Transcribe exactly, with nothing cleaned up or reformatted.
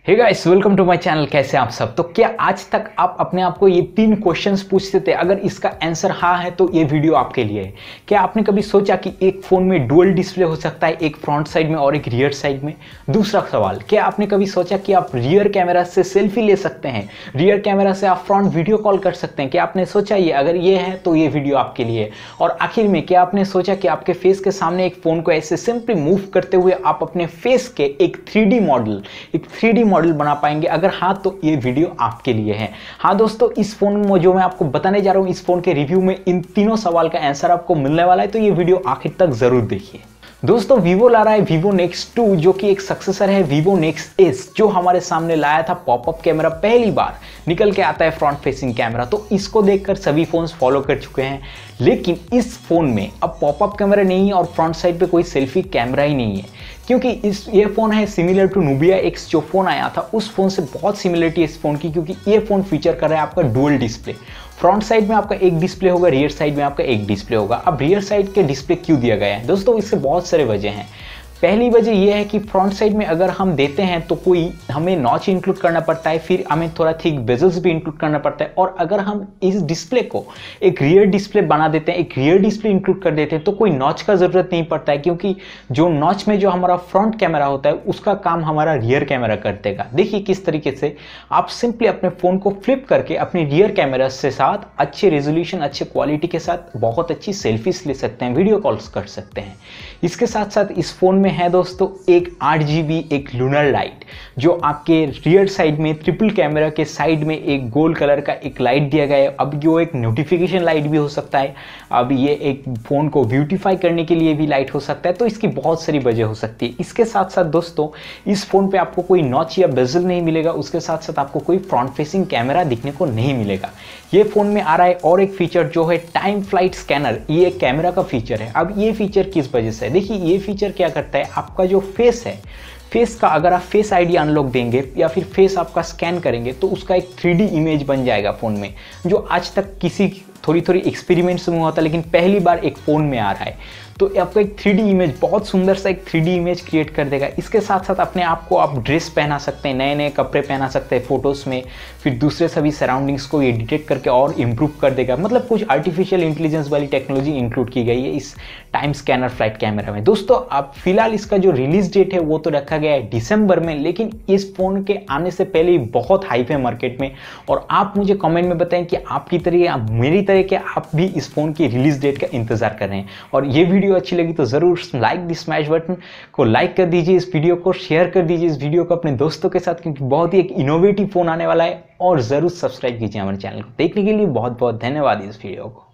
Hey guys, welcome to my channel. कैसे हैं आप सब। तो क्या आज तक आप अपने आप को ये तीन क्वेश्चंस पूछते थे? अगर इसका आंसर हाँ है तो ये वीडियो आपके लिए है। क्या आपने कभी सोचा कि एक फोन में डुअल डिस्प्ले हो सकता है, एक फ्रंट साइड में और एक रियर साइड में? दूसरा सवाल, क्या आपने कभी सोचा कि आप रियर कैमरा से सेल्फी ले सकते हैं, रियर कैमरा से आप फ्रंट वीडियो कॉल कर सकते हैं? क्या आपने सोचा ये? अगर ये है तो ये वीडियो आपके लिए है। और आखिर में, क्या आपने सोचा कि आपके फेस के सामने एक फोन को ऐसे सिंपली मूव करते हुए आप अपने फेस के एक थ्री डी मॉडल एक थ्री डी मॉडल बना पाएंगे? अगर हाँ तो ये वीडियो आपके लिए है। हाँ दोस्तों, इस फोन में जो मैं आपको बताने जा रहा हूं, इस फोन के रिव्यू में इन तीनों सवाल का आंसर आपको मिलने वाला है, तो ये वीडियो आखिर तक जरूर देखिए। दोस्तों, Vivo ला रहा है Vivo नेक्स्ट टू, जो कि एक सक्सेसर है Vivo नेक्स्ट एस, जो हमारे सामने लाया था पॉपअप कैमरा। पहली बार निकल के आता है फ्रंट फेसिंग कैमरा, तो इसको देखकर सभी फोन्स फॉलो कर चुके हैं। लेकिन इस फोन में अब पॉपअप कैमरा नहीं है और फ्रंट साइड पे कोई सेल्फी कैमरा ही नहीं है, क्योंकि इस ये फोन है सिमिलर टू नुबिया एक्स। जो फोन आया था उस फोन से बहुत सिमिलरिटी है इस फोन की, क्योंकि ये फोन फीचर कर रहा है आपका डुअल डिस्प्ले। फ्रंट साइड में आपका एक डिस्प्ले होगा, रियर साइड में आपका एक डिस्प्ले होगा। अब रियर साइड के डिस्प्ले क्यों दिया गया है दोस्तों? इसके बहुत सारे वजह हैं। पहली वजह यह है कि फ्रंट साइड में अगर हम देते हैं तो कोई हमें नॉच इंक्लूड करना पड़ता है, फिर हमें थोड़ा थिक बेजल्स भी इंक्लूड करना पड़ता है। और अगर हम इस डिस्प्ले को एक रियर डिस्प्ले बना देते हैं, एक रियर डिस्प्ले इंक्लूड कर देते हैं, तो कोई नॉच का जरूरत नहीं पड़ता है, क्योंकि जो नॉच में जो हमारा फ्रंट कैमरा होता है उसका काम हमारा रियर कैमरा कर देगा। देखिए किस तरीके से आप सिंपली अपने फोन को फ्लिप करके अपने रियर कैमरा से साथ अच्छे रेजोल्यूशन, अच्छे क्वालिटी के साथ बहुत अच्छी सेल्फीज ले सकते हैं, वीडियो कॉल्स कर सकते हैं। इसके साथ साथ इस फोन में है दोस्तों एक आठ जी बी एक लूनर लाइट, जो आपके रियर साइड में ट्रिपल कैमरा के साइड में एक गोल्ड कलर का एक लाइट दिया गया है। अब ये एक नोटिफिकेशन लाइट भी हो सकता है, अब ये एक फोन को ब्यूटीफाई करने के लिए भी लाइट हो सकता है। तो इसकी बहुत सारी वजह हो सकती है। इसके साथ साथ दोस्तों, इस फोन पे आपको कोई नॉच या बेजल नहीं मिलेगा, उसके साथ साथ आपको कोई फ्रंट फेसिंग कैमरा दिखने को नहीं मिलेगा। ये फोन में आ रहा है और एक फीचर जो है टाइम फ्लाइट स्कैनर। ये एक कैमरा का फीचर है। अब ये फीचर किस वजह से है? देखिए, ये फीचर क्या करता है, आपका जो फेस है, फेस का अगर आप फेस आईडी अनलॉक देंगे या फिर फेस आपका स्कैन करेंगे तो उसका एक थ्री डी इमेज बन जाएगा फोन में, जो आज तक किसी थोड़ी थोड़ी एक्सपेरिमेंट्स में हुआ था, लेकिन पहली बार एक फोन में आ रहा है। तो आपको एक थ्री डी इमेज, बहुत सुंदर सा एक थ्री डी इमेज क्रिएट कर देगा। इसके साथ साथ अपने आप को आप ड्रेस पहना सकते हैं, नए नए कपड़े पहना सकते हैं फोटोज़ में, फिर दूसरे सभी सराउंडिंग्स को ये डिटेक्ट करके और इम्प्रूव कर देगा। मतलब कुछ आर्टिफिशियल इंटेलिजेंस वाली टेक्नोलॉजी इंक्लूड की गई है इस टाइम स्कैनर फ्लाइट कैमरा में। दोस्तों, अब फिलहाल इसका जो रिलीज डेट है वो तो रखा गया है दिसंबर में, लेकिन इस फोन के आने से पहले ही बहुत हाइप है मार्केट में। और आप मुझे कमेंट में बताएं कि आपकी तरह, मेरी तरह के आप भी इस फोन की रिलीज डेट का इंतजार कर रहे हैं। और ये वीडियो अच्छी लगी तो जरूर लाइक द स्मैश बटन को लाइक कर दीजिए, इस वीडियो को शेयर कर दीजिए, इस वीडियो को अपने दोस्तों के साथ, क्योंकि बहुत ही एक इनोवेटिव फोन आने वाला है। और जरूर सब्सक्राइब कीजिए हमारे चैनल को। देखने के लिए बहुत बहुत धन्यवाद इस वीडियो को।